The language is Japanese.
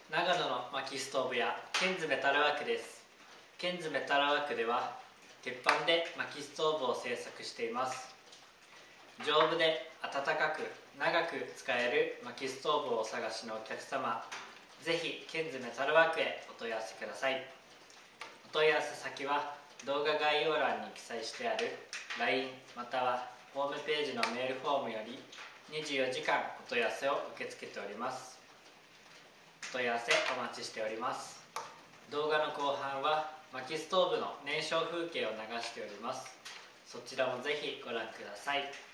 長野の薪ストーブ屋ケンズメタルワークです。ケンズメタルワークでは鉄板で薪ストーブを製作しています。丈夫で暖かく長く使える薪ストーブをお探しのお客様、ぜひケンズメタルワークへお問い合わせください。お問い合わせ先は動画概要欄に記載してある LINE またはホームページのメールフォームより24時間お問い合わせを受け付けております。お問い合わせお待ちしております。動画の後半は薪ストーブの燃焼風景を流しております。そちらもぜひご覧ください。